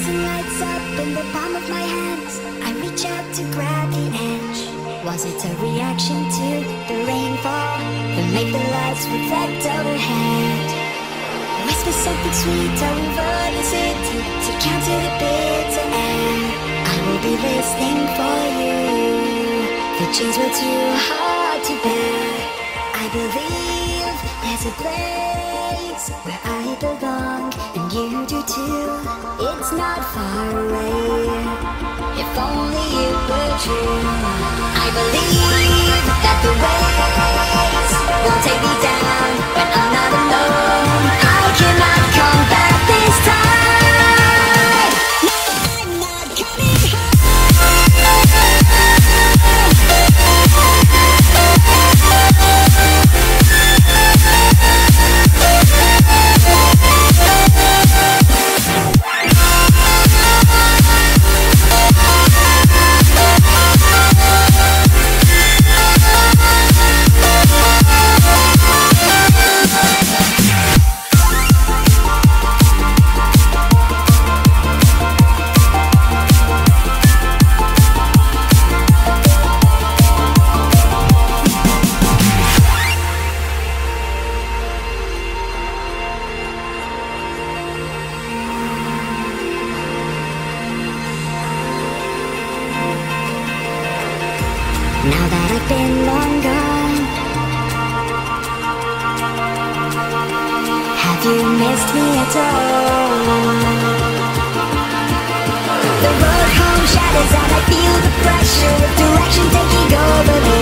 horizon lights up in the palm of my hands. I reach out to grab the edge. Was it a reaction to the rainfall that made the lights reflect overhead? Whisper something sweet over the city to counter the bitter air. I will be listening for you. The chains were too hard to bear. I believe there's a place where I belong, and you do too. It's not far away. If only it were true. I believe that the waves will take me down when I'm not alone. I cannot come back this time. No, I'm not coming home. Now that I've been long gone, have you missed me at all? The road home shatters and I feel the pressure of direction taking over me.